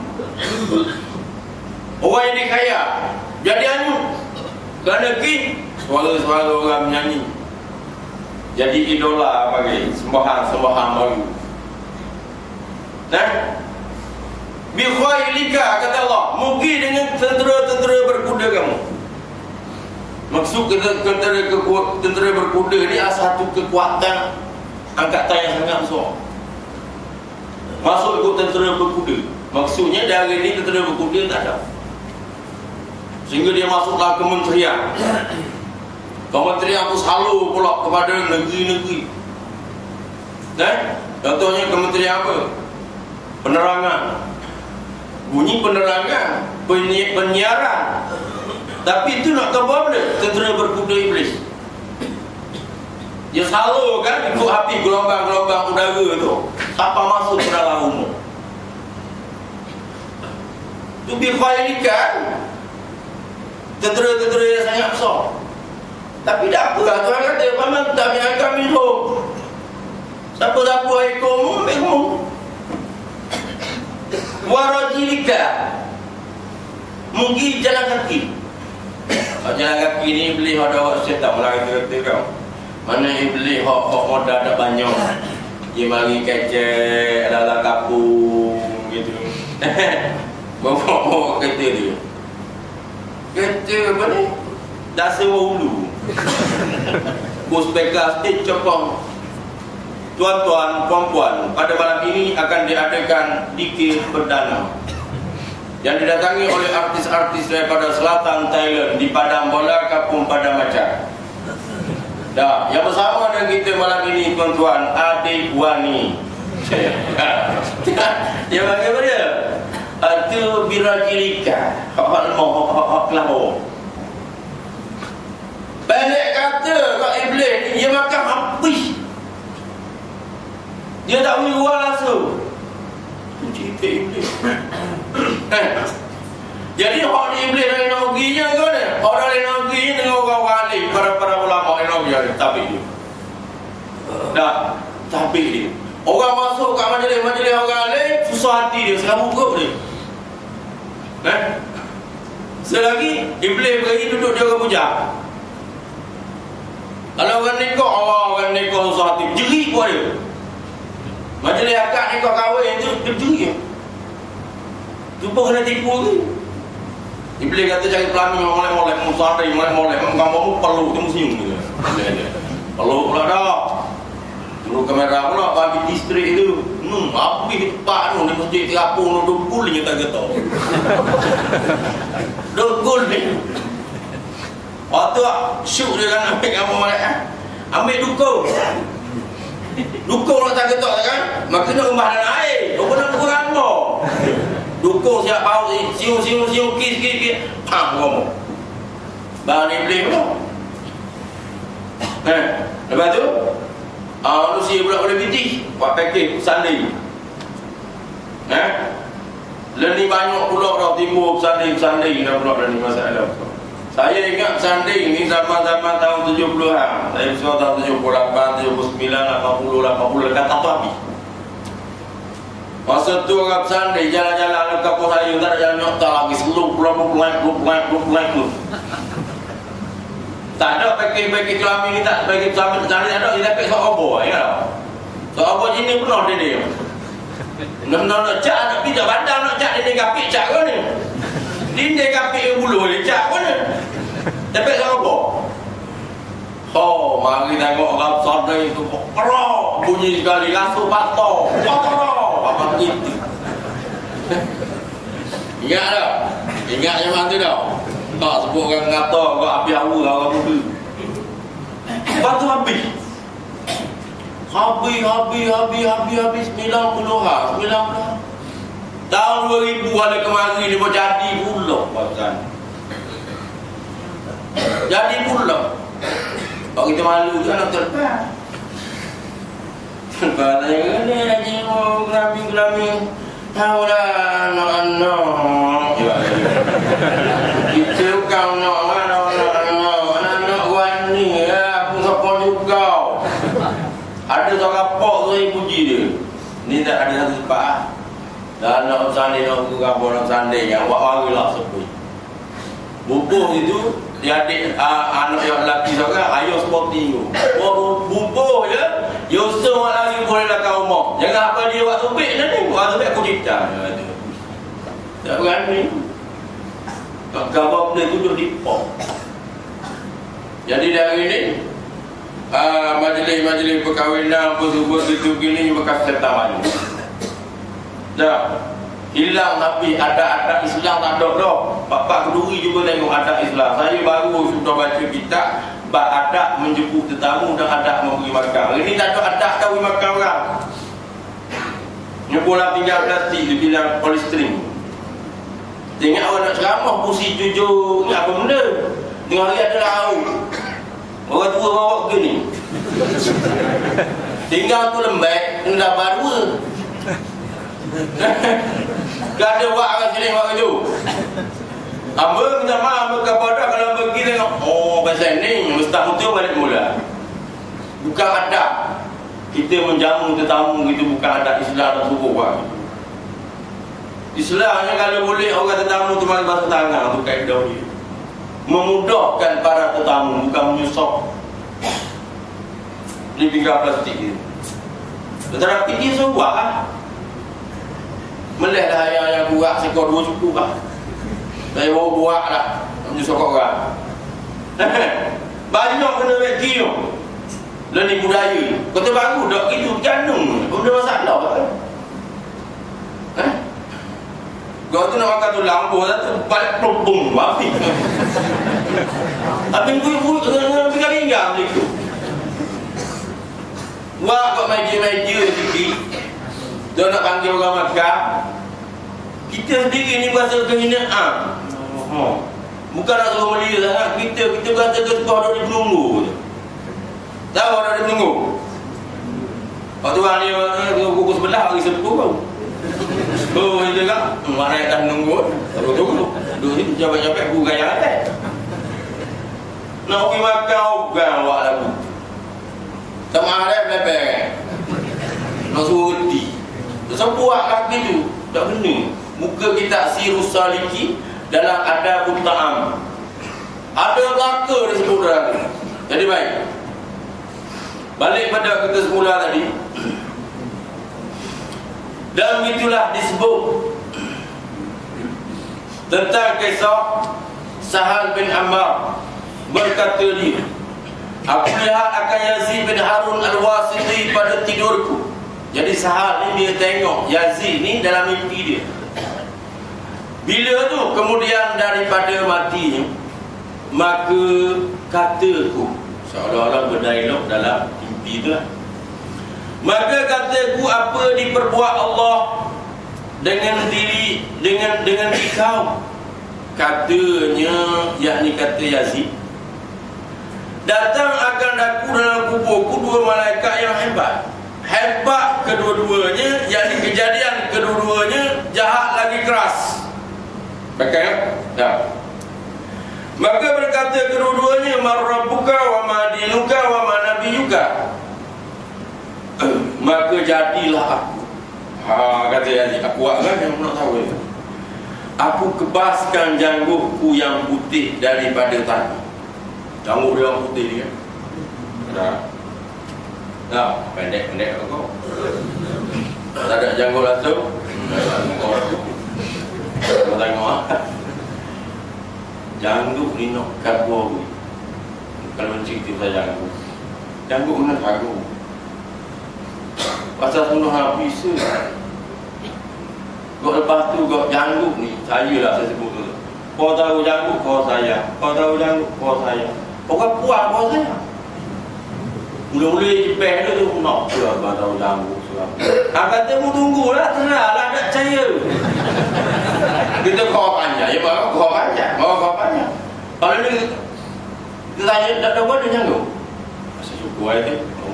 Orang yang dikaya jadi anu kerana kin suara-suara orang menyanyi, jadi idola bagi sembahan-sembahan baru. Nah, bi khailika, kata Allah, mungkin dengan tentera-tentera berkuda kamu. Maksud tentera, tentera berkuda ni adalah satu kekuatan angkatan yang sangat besar. Masuk ikut tentera berkuda, maksudnya dari ni tentera berkuda tak ada, sehingga dia masuklah kementerian. Kementerian tu selalu pula kepada negeri-negeri. Dan contohnya kementerian apa? Penerangan. Bunyi penerangan, penyi penyiaran. Tapi itu nak tahu apa benda? Tentera berkuda iblis. Dia selalu kan ikut api gelombang-gelombang udara tu, tanpa masuk ke dalam rumah. Itu bikhailikan tentera-tentera yang sangat besar. Tapi tak apa lah, Tuhan kata paman tabi'aka minhum. Siapa-siapa ikutmu, ambilmu. Warajilika, mungkin jalan kaki. Jalan kaki ni iblis ada awak syaitan lah, kata-kata kau. Mana iblis hok-hok modal tak banyak, dia mari kecek dalam kapung gitu. Bawa-bawa kereta dia, kereta apa ni, dah sewa hulu. Bus pekar stage cokong. Tuan-tuan, puan-puan, pada malam ini akan diadakan dikir perdana. yang didatangi oleh artis-artis daripada selatan Thailand di Padang Bola Kampung Padang Macan. Dah, yang bersama dengan kita malam ini tuan-tuan, Adik Wani. Dia panggil apa dia? Itu Birajilika. Hak mau hak hak kelahor. Pendek kata kat iblis ni, dia makan habis. Dia tak boleh buang langsung. Itu cerita iblis. Jadi hak ni iblis dari naginya ke mana? Hak dari naginya dengan orang-orang alim, para-para ulama yang nagi ada tabik dia. Dah, tabik dia. Orang masuk kat majlis-majlis orang alim, susah hati dia, sekarang buka dia. Eh? Selagi iblis pergi duduk dia orang puja. Kalau orang nikah, Allah orang nikah susah hati, jerit pun dia. Majlis akad nikah kahwin tu, dia jerit. Tu pun kena tipu ke? Iblis kata cari pelamin molek-molek, musari, molek-molek, kamu perlu, dia musim gitu. Perlu pula dah. Dulu kamera pula bagi distrik itu, hmm, habis tepat tu, di masjid terapung tu, dukul je tak kata. Dukul ni. Waktu syuk dia kan ambil kamu molek, ambil dukul. Dukul nak tak kata kan? Maka nak rumah dan air, apa nak buka ramah. Dukung siap bau siung siung siung kis kis kis pam ngomong. Bang ni boleh pula. Eh, lepas tu ah manusia pula boleh biti buat package sanding. Eh? Leni banyak pula dah timbul sanding-sanding dah pula dari masalah. Saya ingat sanding ni zaman-zaman tahun tujuh puluhan. Saya besar tahun tujuh puluh lapan, tujuh puluh sembilan, lapan puluh, lapan puluh kata tu habis. Masa tu orang sandai jalan-jalan dekat pos saya tak ada jalan nyokta lagi seluruh pulang pulang pulang pulang pulang. Tak ada pakai-pakai kelamin ni tak pakai kelamin sandai ada dia pakai sok obo ya tak. Sok obo jenis penuh dia dia. Nak nak nak cak nak pijak bandang nak cak dia kapik cak kan ni. Dia kapik bulu dia cak kan ni. Dia pakai sok obo. Oh, mari tengok orang sandai tu kerok bunyi sekali langsung patah. Patah. Apa gitu? Ingat tak? Ingat yang mana tu tak? Tak sebut orang kata, orang api awal, orang muda. Lepas tu habis. Habis, habis, habis, habis, habis. sembilan puluh ha, sembilan puluh. Tahun dua ribu ada kemari dia buat jadi pula. Pasal. Jadi pula. Kalau kita malu tu anak terdepan. Katanya ni lagi mau gelami-gelami tahu dah anak-anak kita kau nak anak-anak anak wani ya aku siapa juga ada seorang pok tu yang puji dia ni tak ada satu sebab dan nak sandai nak aku nak sandai yang buat orang lah sebut bubuh itu dia adik uh, anak yang lelaki seorang ayah sporting tu oh, bubuh je Yusuf lagi boleh lah kau rumah. Jangan apa dia buat topik dah ni. Buat topik aku cipta. Tak berani. Kau benda tu di pop. Jadi dari ini uh, majlis-majlis perkahwinan apa semua itu gini bekas serta malu. Dah hilang tapi ada adat Islam tak ada dah. Bapak Keduri juga tengok adat Islam. Saya baru sudah baca kitab bab adat menjemput tetamu dan adat memberi makan. Ini tak ada adat kau beri makan orang. Nyepolah pinggan plastik dia bilang polystyrene. Tengok orang nak ceramah pusi jujur ni apa benda? Tengok hari ada lauk. Orang tua bawa begini. Tinggal tu lembek, dah baru. Gak ada buat orang sini buat kerja. Amba minta maaf kepada kalau pergi tengok oh pasal ni ustaz betul balik mula. Bukan adab. Kita menjamu tetamu gitu bukan adab Islam tak suruh buat. Islamnya kalau boleh orang tetamu tu mari basuh tangan tu kaedah dia. Memudahkan para tetamu bukan menyusah. Ni pinggan plastik ni. Tetapi dia sebuah ah. Melih dah yang yang buat sekor dua cukup lah. Saya bawa buat lah menyusah orang. Banyak kena bagi tu. Learning budaya. Kota baru dak gitu ganung. Benda masalah kan. Eh? Kau tu nak makan tu lampu tu balik pelupung wafi. Tapi ibu dengan pinggang-pinggang begitu. Wah, kau meja-meja sikit. Dia nak panggil orang makan. Kita sendiri ni berasa kehinaan. Oh. Bukan nak suruh melia sangat. Kita kita berasa kesuka ada di penunggu je. Tahu ada di penunggu? Waktu orang ni pukul sebelah hari sepuluh tau. Oh, dia kan? Mana yang dah menunggu? Tahu tunggu. Duduk ni jabat-jabat aku gaya atas. Nak pergi makan orang awak lagu. Sama ada belepeng. Nak suruh reti. Sebab buat kaki tu tak kena. Muka kita sirus saliki dalam adabut ta'am. Ada laka disebut dalam tu. Jadi baik. Balik pada kita semula tadi. Dan itulah disebut tentang kisah Sahal bin Ammar. Berkata dia, aku lihat akan Yazid bin Harun Al-Wasiti pada tidurku. Jadi Sahal ni dia tengok Yazid ni dalam mimpi dia. Bila tu kemudian daripada matinya, maka kataku, seolah-olah berdialog dalam mimpi tu lah. Maka kataku, apa diperbuat Allah dengan diri dengan dengan kau? Katanya, yakni kata Yazid, datang akan aku dalam kuburku dua malaikat yang hebat. Hebat kedua-duanya, yakni kejadian kedua-duanya jahat lagi keras. Pakai ya? Ya. Maka berkata kedua-duanya, man rabbuka wa ma dinuka wa ma nabiyuka. Maka jadilah aku. Ha, kata Yazid, aku agak yang nak tahu ya. Aku kebaskan janggutku yang putih daripada tadi. Janggut dia yang putih dia. Dah. Nah, pendek-pendek kau. Tak ada janggut langsung. Kau tengok ah. Janggut ni nak kabur. Kalau mencerita pasal janggut. Janggut mana kabur? Pasal sunnah Nabi se. Kau lepas tu kau janggut ni, saya lah saya sebut tu. Kau tahu janggut kau saya. Kau tahu janggut kau saya. Orang puas kau saya. Mula-mula jepeh tu tu nak pula kau tahu janggut surat. Ha, kata mu tunggulah, tenanglah, tak percaya. Kita kau panjang, ya baru kau panjang, baru kau panjang. Kalau ni kita tanya tak tahu ada janggut. Masa cukup aja tu.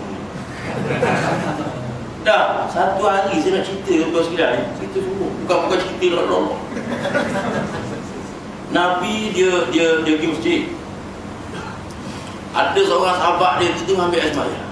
Dah, satu hari saya nak cerita ke tuan sekalian ni. Cerita semua. Bukan-bukan cerita lolok-lolok. Nabi dia dia dia pergi masjid. Ada seorang sahabat dia tu ambil air sembahyang.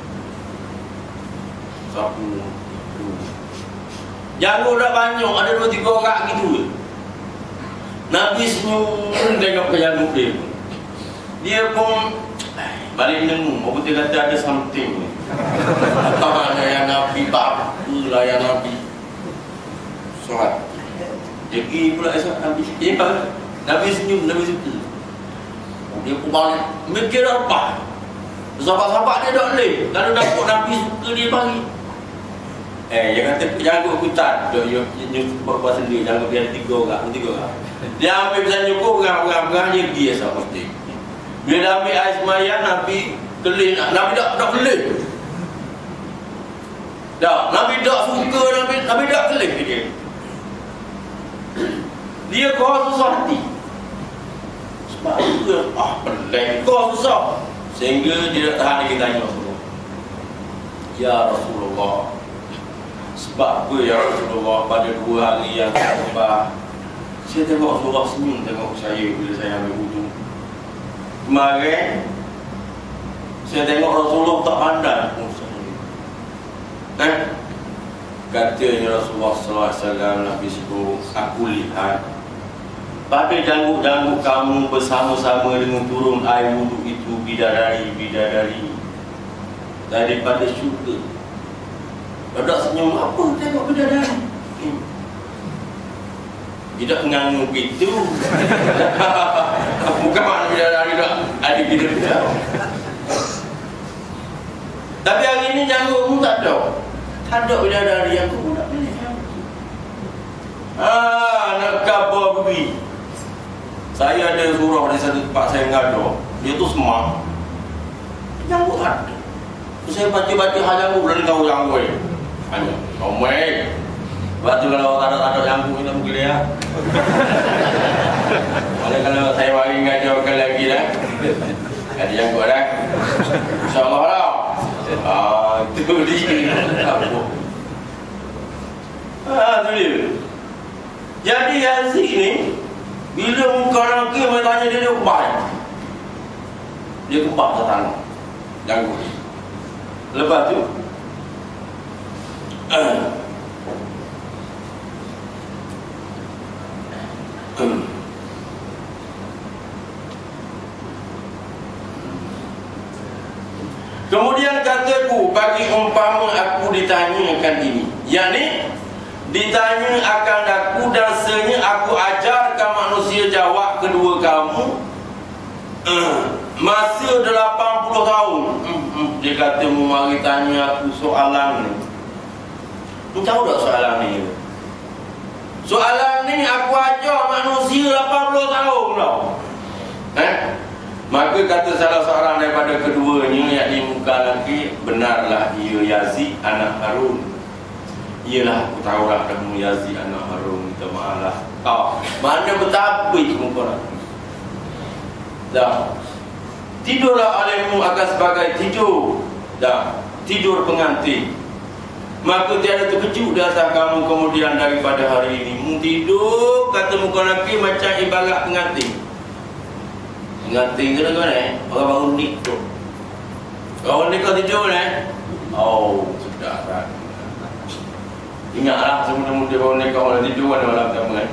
Sapu. Janggut dah banyak, ada dua tiga orang gitu. Nabi senyum tengok ke janggut dia. Dia pun balik dengung, apa dia kata ada something. Mana yang Nabi bakulah yang Nabi solat. Jadi pula esok Nabi eh, Nabi senyum, Nabi suka. Dia pun balik mikir apa. Sahabat-sahabat dia tak boleh. Kalau dapat Nabi suka dia bagi. Eh, dia kata janggut aku tak. Dia berbuat sendiri. Janggut dia ada tiga orang, tiga orang. Dia ambil bisa nyukur orang-orang dia pergi esok mesti. Bila dah ambil air sembahyang, Nabi kelih. Nabi tak tak kelih. Dah, Nabi tak suka, Nabi Nabi tak kelih dia. Dia kau susah hati. Sebab dia ah pelik kau susah. Sehingga dia tak tahan lagi tanya Rasulullah. Ya Rasulullah, sebab apa ya Rasulullah pada dua hari yang lepas saya tengok Rasulullah senyum tengok saya bila saya ambil wudu. Kemarin saya tengok Rasulullah tak pandang pun saya. Eh? Katanya Rasulullah sallallahu alaihi wasallam, Nabi sebut, aku lihat pada janggut-janggut kamu bersama-sama dengan turun air wudu itu bidadari-bidadari daripada syurga. Ada senyum apa tengok bidadari? Hmm. Tidak mengangguk itu. Bukan makna bidadari tak ada bidadari. Tapi hari ini janggutmu tak ada. Tak ada bidadari yang aku tak boleh. Ah, nak khabar pergi. Saya ada surah di satu tempat saya ngado. Dia tu semak. Janggut ada. Saya baca-baca hal janggut dan tahu janggut. Hanya, omeng. Sebab tu kalau ada-ada janggut kita mungkin ya. Ada kalau saya mari ngajarkan lagi dah. Ada janggut dah. InsyaAllah lah. Ah, itu dia. Apa? Ah, tu dia. Jadi Yazid ni, bila muka orang ke, mereka tanya dia, dia kebal. Dia kebal ke tanah. Janggut. Lepas tu, uh, uh, kemudian kataku, bagi umpama aku ditanyakan ini, yakni ditanya akan aku dan senya aku ajarkan manusia jawab kedua kamu uh, masa lapan puluh tahun. Hmm, hmm. Dia kata mu mari tanya aku soalan ni. Mu tahu tak soalan ni? Soalan ni aku ajar manusia lapan puluh tahun tau. Eh? Maka kata salah seorang daripada keduanya, yakni muka lelaki, benarlah ia Yazid anak Harun. Iyalah, aku tahulah kamu Yazid anak Harun. Minta maaf lah. Oh, mana bertabik muka lelaki. Dah. Tidurlah olehmu akan sebagai tidur. Dah. Tidur pengantin. Maka tiada terkejut di atas kamu kemudian daripada hari ini. Mu tidur, kata muka lelaki, macam ibarat pengantin. Pengantin ke mana eh? Orang bangun nikah. Orang nikah tidur eh? Oh, sudah tak. Ingatlah sebelum dia baru nikah orang tidur pada malam pertama kan.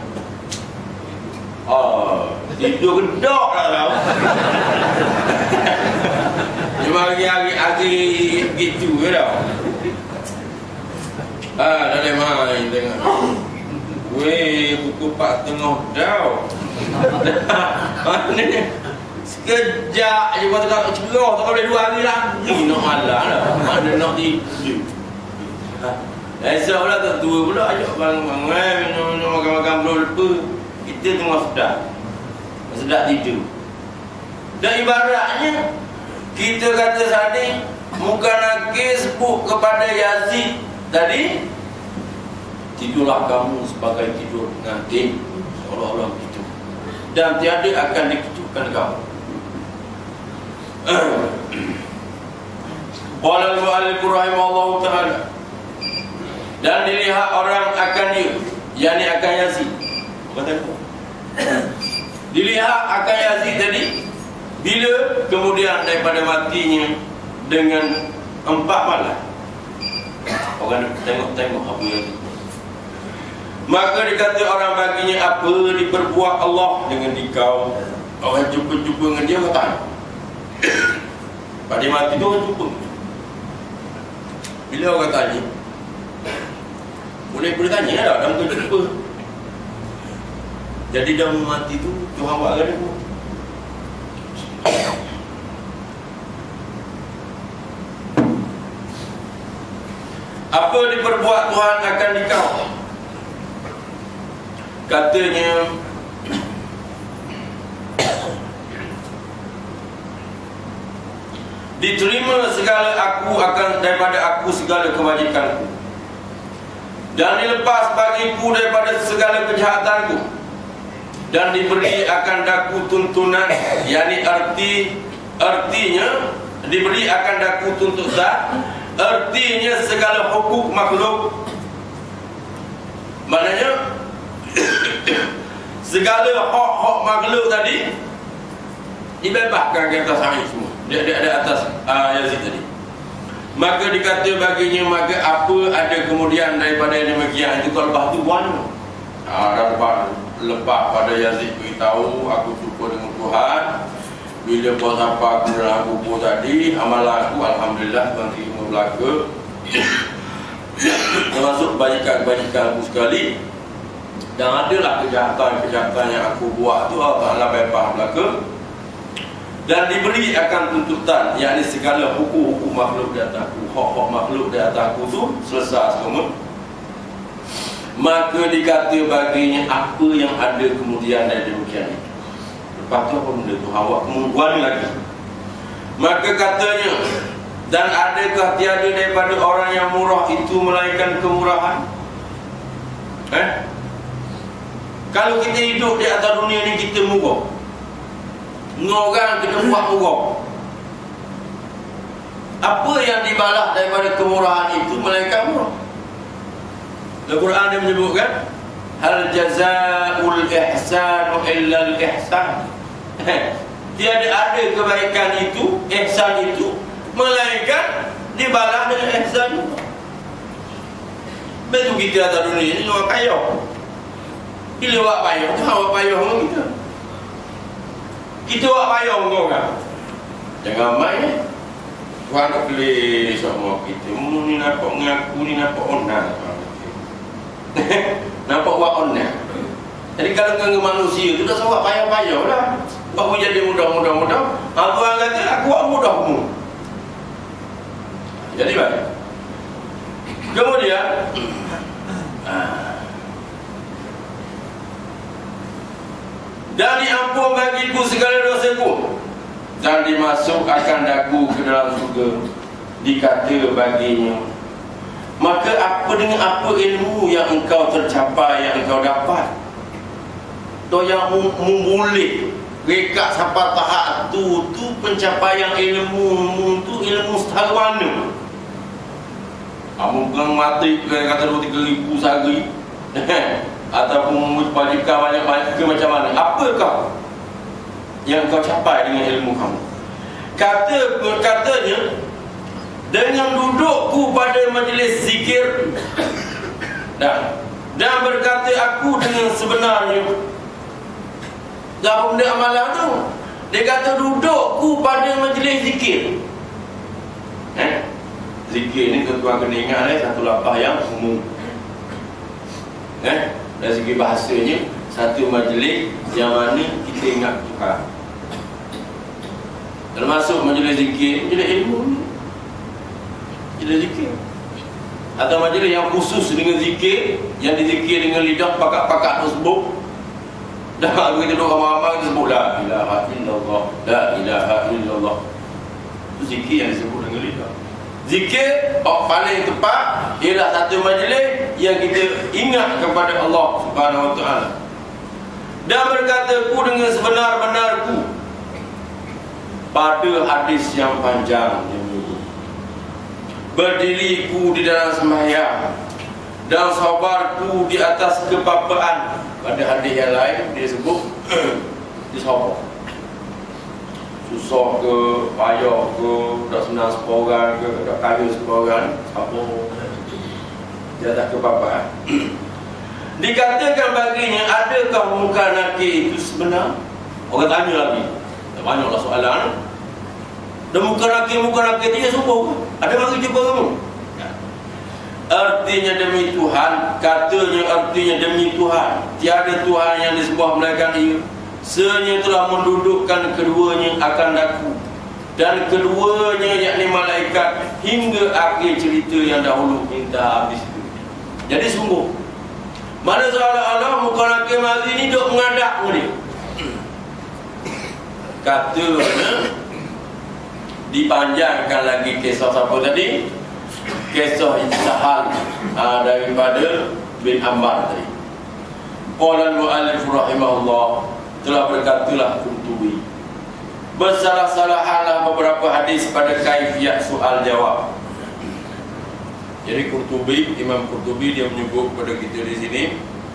Oh, tidur gedok lah tau. Cuma hari-hari gitu ke tau. Ah, dah boleh main tengok. Weh, pukul empat tengah dah. Mana ni? Sekejap je buat tak cerah, tak boleh dua hari lagi nak malam lah. Mana nak tidur. Esok pula tak tua pula ajak bang-bang eh, minum-minum makan-makan belum lupa. Kita tengah sedap. Sedap tidur. Dan ibaratnya kita kata tadi, muka nakis sebut kepada Yazid tadi, tidurlah kamu sebagai tidur pengantin, seolah-olah begitu. Dan tiada akan dikejutkan kamu. Qala al-mu'allif rahimahullahu ta'ala. Dan dilihat orang akan dia, yakni akan Yazid. Kata aku. Dilihat akan Yazid tadi, bila kemudian daripada matinya dengan empat malam. Orang tengok-tengok apa Yazid. Maka dikata orang baginya, apa diperbuat Allah dengan dikau. Orang jumpa-jumpa dengan dia, kata pada mati tu orang jumpa. Bila orang tanya, boleh boleh tanya lah, dah muka jumpa. Jadi dah mati tu Tuhan buat apa dia? Apa diperbuat Tuhan akan dikau? Katanya, diterima segala aku akan daripada aku segala kebajikanku, dan dilepas bagiku daripada segala kejahatanku, dan diberi akan daku tuntunan, yakni arti artinya diberi akan daku tuntutan, artinya segala hukuk makhluk. Maknanya segala hak-hak makhluk tadi dibebaskan ke atas saya semua. Dia ada di atas uh, Yazid tadi. Maka dikata baginya, maka apa ada kemudian daripada yang demikian itu kalau lepas tu buat ah, dah lepas, lepas pada Yazid beritahu aku jumpa dengan Tuhan. Bila buat apa aku dalam buku tadi, amalan aku alhamdulillah Tuhan terima belaka. Termasuk kebajikan-kebajikan aku sekali. Dan adalah kejahatan-kejahatan yang aku buat tu Allah Ta'ala bebas belaka. Dan diberi akan tuntutan, yakni segala hukum-hukum makhluk di atas aku, hak-hak makhluk di atas aku tu selesai semua. maka dikata baginya apa yang ada kemudian dari demikian itu. Lepas tu apa benda tu? Awak kemudian lagi. Maka katanya, dan adakah tiada daripada orang yang murah itu melainkan kemurahan? Eh? Kalau kita hidup di atas dunia ni kita murah, orang kita buat murah, apa yang dibalas daripada kemurahan itu melainkan murah? Al-Quran dia menyebutkan, hal jazaa'ul ihsanu illa al-ihsan. Tiada ada kebaikan itu, ihsan itu, melainkan dibalas dengan ihsan. Betul kita atas dunia ni orang payah. Bila awak payah, tu awak payah dengan kita. Kita awak payah dengan orang. Jangan main. Tuhan tak boleh sama kita. Mu ni nampak mengaku ni nampak onar. Nampak buat onar. Jadi kalau dengan manusia tu dah sebab payah-payah lah. Baru jadi mudah-mudah-mudah. Aku orang kata aku buat mudahmu. Jadi baik. Kemudian dan diampun bagiku segala dosaku dan dimasukkan dagu ke dalam surga. Dikata baginya, maka apa dengan apa ilmu yang engkau tercapai, yang engkau dapat? Tu yang memboleh rekat sampai tahap tu tu pencapaian ilmu tu ilmu setara mana? Kamu bukan mati kata dua tiga ribu sehari ataupun wajibkan banyak-banyak ke macam mana? Apakah yang kau capai dengan ilmu kamu? Kata katanya, dengan dudukku pada majlis zikir dan dan berkata aku dengan sebenarnya. Apa benda amalan tu? Dia kata dudukku pada majlis zikir. Eh? Zikir ni tuan kena ingat eh, satu lapah yang umum. Eh? Dari segi bahasanya, satu majlis yang mana kita ingat Tuhan. Termasuk majlis zikir, majlis ilmu, majlis zikir. Atau majlis yang khusus dengan zikir, yang dizikir dengan lidah pakat-pakat tersebut. Dah kita duduk ramai-ramai kita sebut la ilaha illallah, la ilaha illallah. Itu zikir yang disebut dengan lidah. Zikir oh, paling tepat ialah satu majlis yang kita ingat kepada Allah Subhanahu Wa Taala. Dan berkataku dengan sebenar-benarku pada hadis yang panjang ini. Berdiriku di dalam sembahyang dan sabarku di atas kepapaan. Pada hadis yang lain dia sebut dia sabar. Susah ke, payah ke, tak senang seporan ke, tak kaya seporan, sabar. Dia tak kepapaan. Dikatakan baginya, adakah muka nakir itu sebenar? Orang tanya lagi. Tak banyaklah soalan. Dan muka nakir, muka nakir dia subuh ke? Ada bagi jumpa kamu? Artinya demi Tuhan, katanya artinya demi Tuhan, tiada Tuhan yang disembah melainkan Ia. Senyanya telah mendudukkan keduanya akan daku, dan keduanya yakni malaikat, hingga akhir cerita yang dahulu minta habis itu. Jadi sungguh mana seolah-olah muka nakir mari ni duk mengadap dia. Katanya dipanjangkan lagi kisah siapa tadi? Kisah Sahal uh, daripada bin Ammar tadi. Qala al-mu'allif rahimahullah, telah berkatalah Qurtubi, bersalah-salahanlah beberapa hadis pada kaifiyat soal jawab. Jadi Qurtubi, Imam Qurtubi dia menyebut kepada kita di sini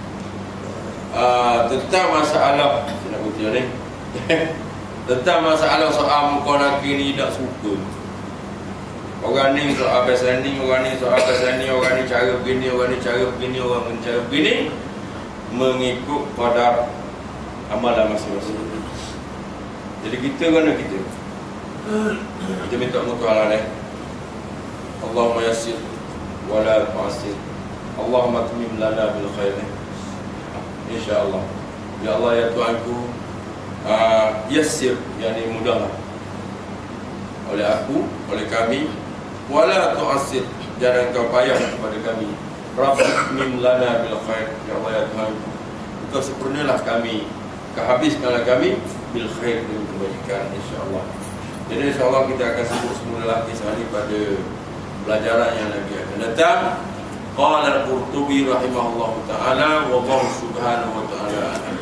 uh, tentang masalah saya nak kutip ni tentang masalah soal muka nakir ni tak suka. Orang ni soal pasal ni, orang ni soal pasal ni, orang ni cara begini, orang ni cara begini, orang ni cara begini, mengikut pada amalan masing-masing. Jadi kita kena kita kita minta mutualah eh. Allahumma yassir wa la tu'assir. Allahumma atmim lana bil khair. InsyaAllah. Ya Allah ya Tuhanku, uh, yassir, yakni mudahlah oleh aku, oleh kami. Wala tu'assir, jangan kau payah kepada kami. Rabbim lana bil khair. Ya Allah ya Tuhan, Engkau sempurnalah kami, kehabiskanlah kami bil khair, dengan kebajikan, insya-Allah. Jadi insya-Allah kita akan sebut semula lagi sekali pada pelajaran yang lagi akan datang. Qala al-Qurtubi rahimahullahu taala wa Allah subhanahu wa taala